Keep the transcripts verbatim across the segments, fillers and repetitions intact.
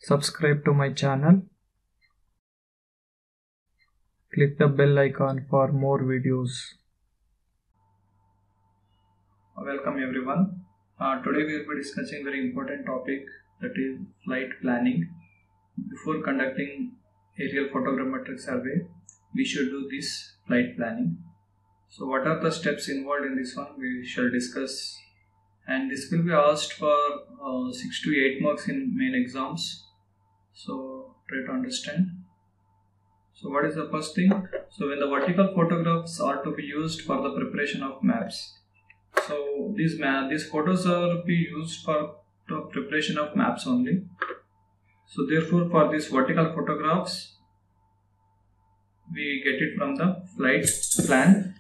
Subscribe to my channel. Click the bell icon for more videos. Welcome everyone. Uh, today we will be discussing very important topic, that is flight planning. Before conducting aerial photogrammetric survey, we should do this flight planning. So what are the steps involved in this one, we shall discuss, and this will be asked for uh, six to eight marks in main exams. So try to understand. So what is the first thing? So when the vertical photographs are to be used for the preparation of maps, so these ma these photos are be used for the preparation of maps only. So therefore for these vertical photographs we get it from the flight plan.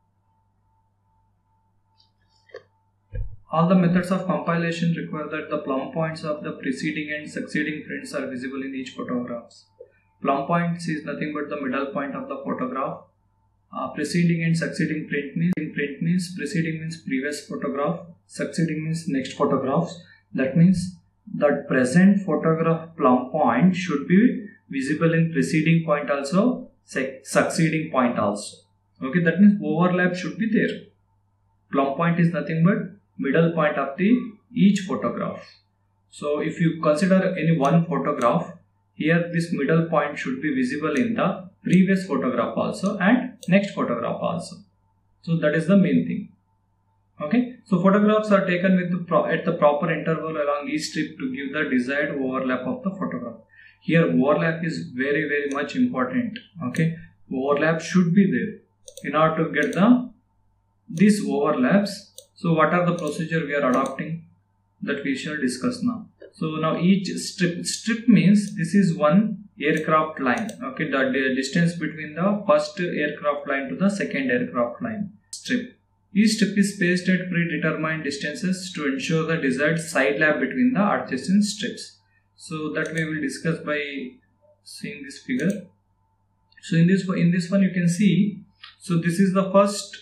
All the methods of compilation require that the plumb points of the preceding and succeeding prints are visible in each photograph. Plumb points is nothing but the middle point of the photograph. Uh, preceding and succeeding print means print means preceding means previous photograph, succeeding means next photographs. That means the present photograph plumb point should be visible in preceding point also, succeeding point also. Okay, that means overlap should be there. Plumb point is nothing but middle point of the each photograph. So if you consider any one photograph, here this middle point should be visible in the previous photograph also and next photograph also. So that is the main thing. Okay, so photographs are taken with the pro at the proper interval along each strip to give the desired overlap of the photograph. Here overlap is very very much important. Okay, overlap should be there in order to get the these overlaps. So what are the procedure we are adopting, that we shall discuss now. So now each strip, strip means this is one aircraft line. Okay, the distance between the first aircraft line to the second aircraft line. Strip. Each strip is spaced at predetermined distances to ensure the desired side lap between the adjacent strips. So that we will discuss by seeing this figure. So in this in this one you can see. So this is the first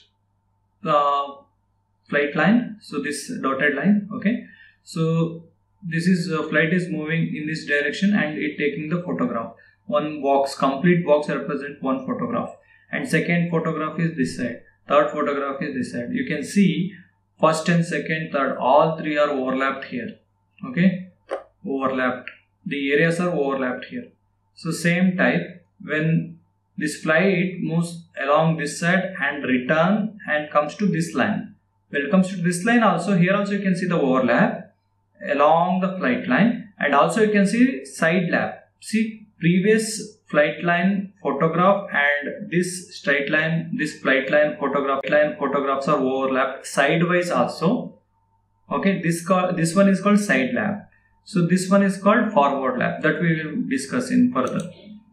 uh, flight line. So this dotted line. Okay. So this is uh, flight is moving in this direction and it taking the photograph. One box, complete box represent one photograph, and second photograph is this side, third photograph is this side. You can see first and second, third, all three are overlapped here. Okay, overlapped. The areas are overlapped here. So same type, when this flight moves along this side and return and comes to this line. When it comes to this line also, here also you can see the overlap along the flight line, and also you can see side lap. See, previous flight line photograph and this straight line, this flight line photograph line photographs are overlapped sidewise also. Okay, this call this one is called side lap. So this one is called forward lap, that we will discuss in further.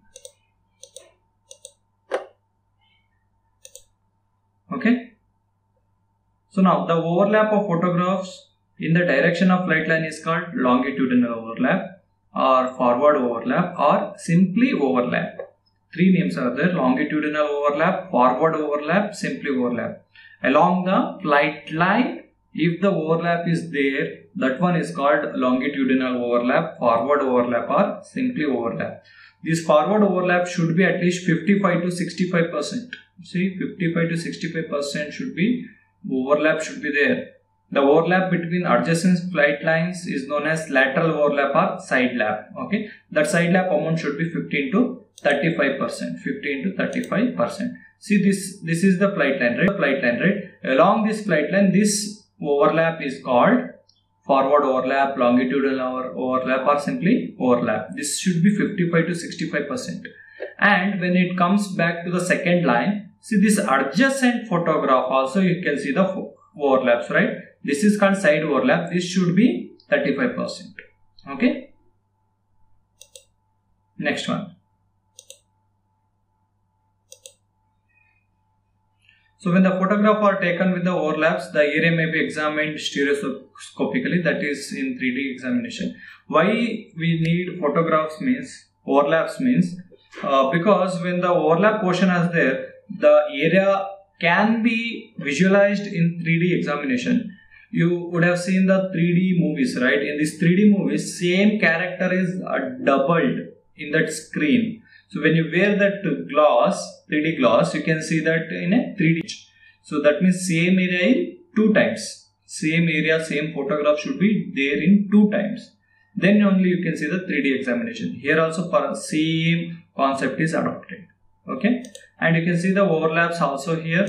Okay. So now the overlap of photographs in the direction of flight line is called longitudinal overlap or forward overlap or simply overlap. Three names are there: longitudinal overlap, forward overlap, simply overlap. Along the flight line, if the overlap is there, that one is called longitudinal overlap, forward overlap or simply overlap. This forward overlap should be at least fifty-five to sixty-five percent. See, fifty-five to sixty-five percent should be overlap should be there. The overlap between adjacent flight lines is known as lateral overlap or side lap. Okay, that side lap amount should be fifteen to thirty-five percent. fifteen to thirty-five percent. See, this this is the flight line, right? Flight line, right? Along this flight line, this overlap is called forward overlap, longitudinal overlap, or simply overlap. This should be fifty-five to sixty-five percent. And when it comes back to the second line, see this adjacent photograph also you can see the overlaps, right? This is called side overlap. This should be thirty-five percent. Okay. Next one. So when the photograph are taken with the overlaps, the area may be examined stereoscopically, that is in three D examination. Why we need photographs means, overlaps means, uh, because when the overlap portion is there, the area can be visualized in three D examination. you would have seen the three D movies, right? In these three D movies, same character is uh, doubled in that screen. So when you wear that glass, three D glass, you can see that in a three D. So that means same area in two times. Same area, same photograph should be there in two times. Then only you can see the three D examination. Here also for same concept is adopted. Okay, and you can see the overlaps also here.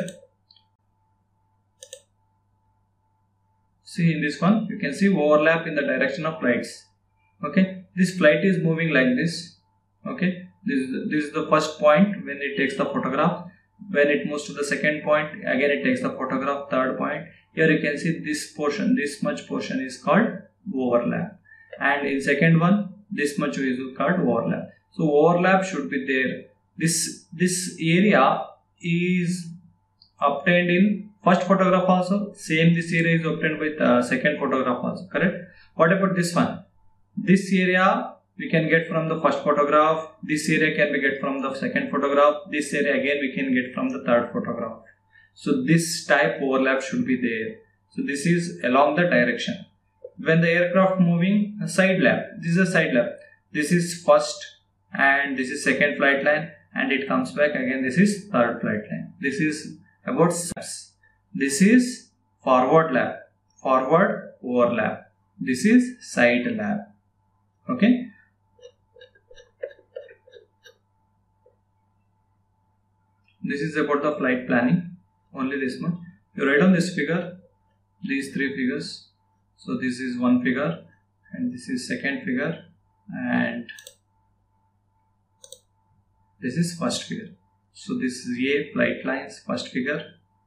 See in this one, you can see overlap in the direction of flights. Okay, this flight is moving like this. Okay, this is the, this is the first point when it takes the photograph. When it moves to the second point, again it takes the photograph. Third point, here you can see this portion, this much portion is called overlap, and in second one, this much is called overlap. So overlap should be there. This this area is obtained in first photograph also. Same this area is obtained with uh, second photograph also. Correct. What about this one? This area we can get from the first photograph. This area can be get from the second photograph. This area again we can get from the third photograph. So this type overlap should be there. So this is along the direction. When the aircraft moving, a side lap. This is a side lap. This is first and this is second flight line, and it comes back again. This is third flight line. This is about laps. This is forward lap, forward overlap. This is side lap. Okay. This is about the flight planning. Only this one. You write on this figure, these three figures. So this is one figure, and this is second figure, and this is first figure. So this is A, flight lines, first figure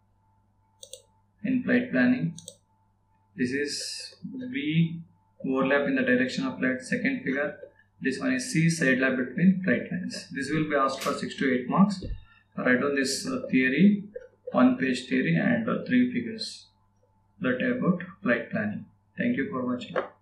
in flight planning. This is B, overlap in the direction of flight, second figure. This one is C, side lap between flight lines. This will be asked for six to eight marks. Write on this uh, theory, one page theory, and uh, three figures that about flight planning. Thank you for watching.